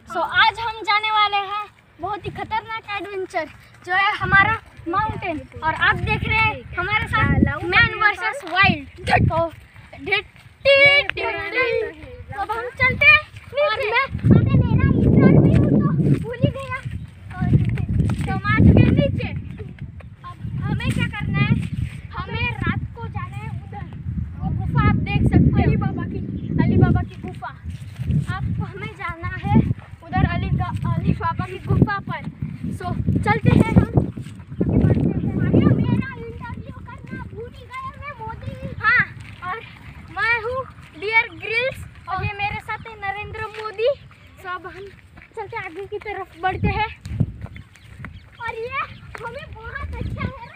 सो आज हम जाने वाले हैं बहुत ही खतरनाक एडवेंचर जो है हमारा माउंटेन। और आप देख रहे हैं हमारे साथ मैन वर्सेस वाइल्ड। तो अब हम चलते हैं और मैं मेरा इतना भी हूँ तो भूल ही गया। तो हम आ चुके हैं नीचे। अब हमें क्या करना है, हमें रात को जाना है उधर, वो गुफा आप देख सकते हैं, अली बाबा की गुफा। आपको हमें जाना है उधर अली बाबा की गुफा पर। सो चलते हैं हम आगे बढ़ते हैं। मेरा इंटरव्यू करना भूल ही गया मैं मोदी। हाँ, और मैं हूँ बियर ग्रिल्स और ये मेरे साथ है नरेंद्र मोदी। सो अब हम चलते आगे की तरफ बढ़ते हैं और ये हमें बहुत अच्छा है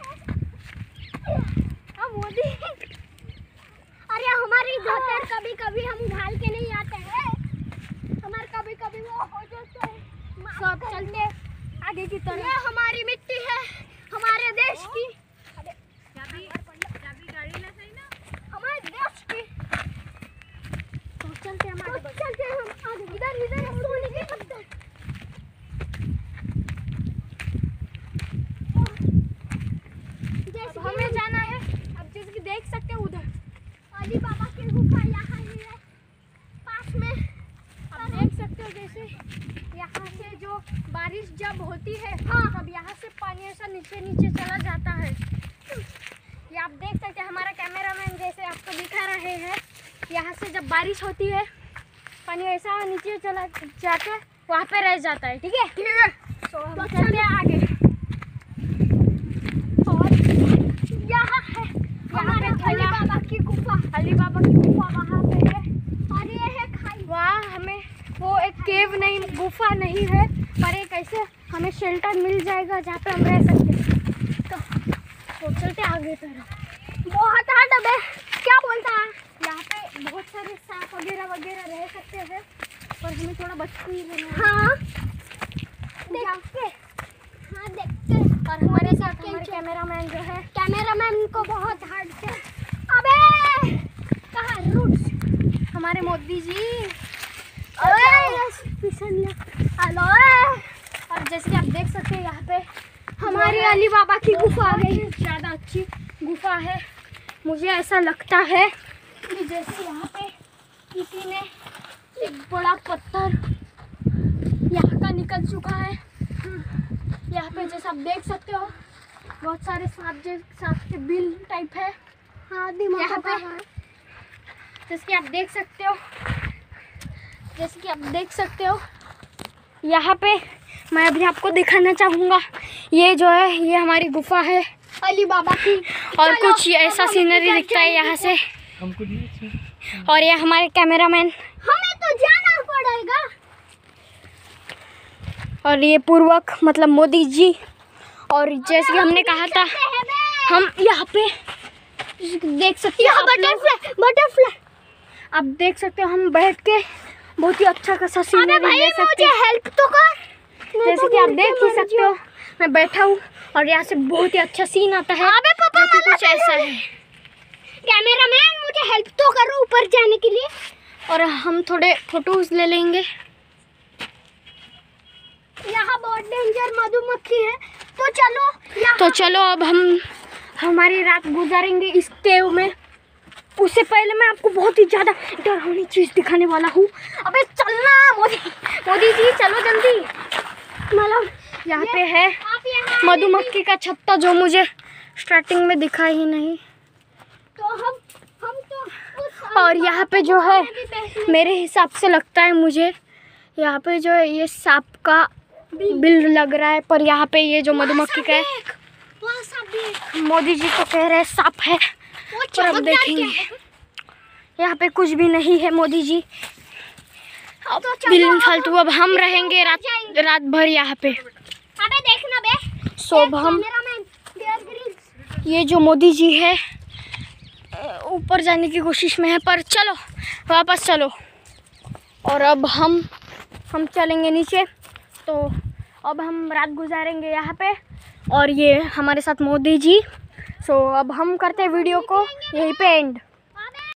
मोदी। अरे हमारी धोतर कभी कभी हम उछाल के नहीं आते हैं, हमारे कभी कभी वो हो जाते हैं। सब चलते आगे की तरफ। ये हमारी मिट्टी है हमारे देश की, हमारे देश की। तो चलते हम आगे इधर सोने के पत्थर। जैसे हमें जाना है, अब जैसे कि देख सकते हो उधर अली बाबा की गुफा यहाँ ही है पास में। आप देख सकते हो जैसे यहाँ से जो बारिश जब होती है, हाँ, तब यहाँ से पानी ऐसा नीचे नीचे चला जाता है। ये आप देख सकते हैं हमारा कैमरामैन जैसे आपको दिखा रहे हैं। यहाँ से जब बारिश होती है पानी ऐसा नीचे चला जाता है, वहाँ पे रह जाता है। ठीक है, तो हम चलते हैं आगे। और यहाँ है अली बाबा की गुफा। अली बाबा की गुफा वहाँ पे है और ये है खाई। वहाँ हमें वो एक केव नहीं, गुफा नहीं है, पर एक ऐसे हमें शेल्टर मिल जाएगा जहाँ पे हम रह सकते हैं। तो चलते आगे तरफ। बहुत हार्ड है, क्या बोलता है, यहाँ पे बहुत सारे सांप वगैरह रह सकते हैं, पर हमें थोड़ा बच के ही रहना है। हाँ, देखते। और हमारे साथ हमारे कैमरामैन जो है, कैमरामैन को बहुत हार्ड से। अबे कहाँ रूट्स हमारे मोदी जी। हेलो। और जैसे कि आप देख सकते हैं यहाँ पे हमारी अली बाबा की गुफा आ गई। ज़्यादा अच्छी गुफा है, मुझे ऐसा लगता है कि जैसे यहाँ पे किसी ने एक बड़ा पत्थर यहाँ का निकल चुका है। यहाँ पे जैसे आप देख सकते हो बहुत सारे सांप के बिल टाइप है। हाँ, यहाँ पे जैसे कि आप देख सकते हो यहाँ पे मैं अभी आपको दिखाना चाहूँगा। ये जो है ये हमारी गुफा है अली बाबा की, और कुछ ऐसा सीनरी दिखता है यहाँ से। और ये हमारे कैमरामैन, हमें तो जाना पड़ेगा। और ये पूर्वक मतलब मोदी जी। और जैसे कि हमने कहा था हम यहाँ पे देख सकते हो बटरफ्लाई आप देख सकते हो, हम बैठ के बहुत ही अच्छा खासा सीनरी ले सकते हैं। हेल्प तो कर, जैसे कि आप देख ही सकते हो मैं बैठा हूँ और यहाँ से बहुत ही अच्छा सीन आता है। कुछ ऐसा है। कैमरामैन मुझे हेल्प तो करो ऊपर जाने के लिए, और हम थोड़े फोटोज ले लेंगे। यहाँ बहुत डेंजर मधुमक्खी है, तो चलो अब हम हमारी रात गुजारेंगे इस केव में। उससे पहले मैं आपको बहुत ही ज़्यादा डरावनी चीज़ दिखाने वाला हूँ। अबे चलना मोदी जी, चलो जल्दी। मतलब यहाँ पे है मधुमक्खी का छत्ता जो मुझे स्टार्टिंग में दिखा ही नहीं। तो हम तो और यहाँ पे जो है मेरे हिसाब से लगता है मुझे यहाँ पे जो है ये सांप का बिल लग रहा है, पर यहाँ पे ये जो मधुमक्खी का है मोदी जी तो कह रहे हैं सांप है, पर अब देखेंगे। यहाँ पे कुछ भी नहीं है मोदी जी, अब बिल फालतू। अब हम रहेंगे रात भर यहाँ पे। अबे देखना बे। सो अब हम ये जो मोदी जी है ऊपर जाने की कोशिश में है, पर चलो वापस चलो। और अब हम चलेंगे नीचे। तो अब हम रात गुजारेंगे यहाँ पे, और ये हमारे साथ मोदी जी। सो अब हम करते हैं वीडियो को यहीं पे एंड।